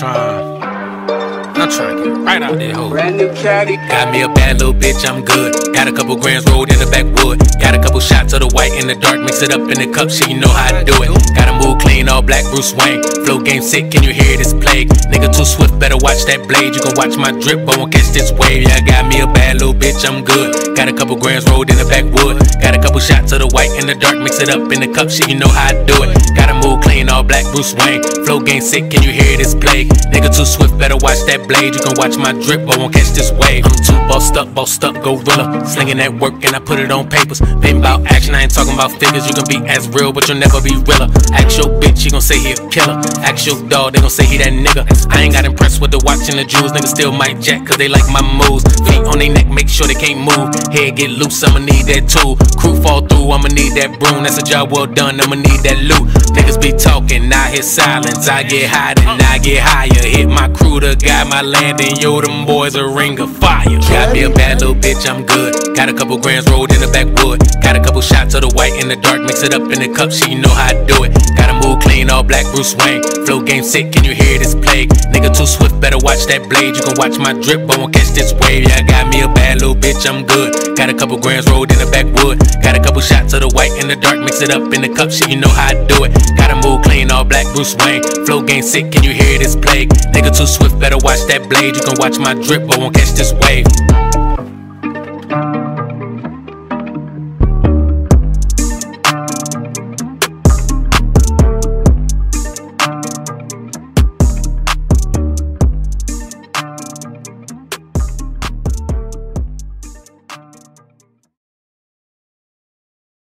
I'm trying to get right out there, ho. Brand new caddy. Got me a bad little bitch, I'm good. Got a couple grams rolled in the backwood. Got a couple shots of the white in the dark, mix it up in the cup, shit, you know how to do it. Gotta move clean, all black, Bruce Wayne. Flow game sick, can you hear this plague? Nigga too swift, better watch that blade. You can watch my drip, but won't catch this wave. Yeah, I got me a bad little bitch, I'm good. Got a couple grams rolled in the backwood. Got a couple shots of the white in the dark, mix it up in the cup, shit, you know how to do it. Gotta move clean, all black, Bruce Wayne. Flow game sick, can you hear this plague? Nigga too swift, better watch that blade. You can watch my drip, but won't catch this wave. I'm too bossed up, gorilla. Slinging that work and I put it on papers. Been about action, I ain't talking about figures. You can be as real, but you'll never be realer. Ask your bitch, she gon' say he a killer. Ask your dog, they gon' say he that nigga. I ain't got impressed with the watch and the jewels. Niggas still might jack, cause they like my moves. Feet on they neck, make sure they can't move. Head get loose, I'ma need that tool. Crew fall through, I'ma need that broom. That's a job well done, I'ma need that loot. Niggas be talking, I hear silence. I get high, then I get higher. Hit my crew to guide my landing. Yo, them boys a ring of fire. Got me a bad little bitch, I'm good. Got a couple grams rolled in the backwood. Got a couple shots of the white in the dark, mix it up in the cup, shit, you know how to do it. Gotta move clean, all black, Bruce Wayne. Flow game sick, can you hear this plague? Nigga too swift, better watch that blade. You can watch my drip, but won't catch this wave. Yeah, I got me a bad little bitch, I'm good. Got a couple grams rolled in the backwood. Got a couple shots of the white in the dark, mix it up in the cup, shit, you know how to do it. Gotta move clean, all black, Bruce Wayne. Flow game sick, can you hear this plague? Nigga too swift, better watch that blade. You can watch my drip, but won't catch this wave.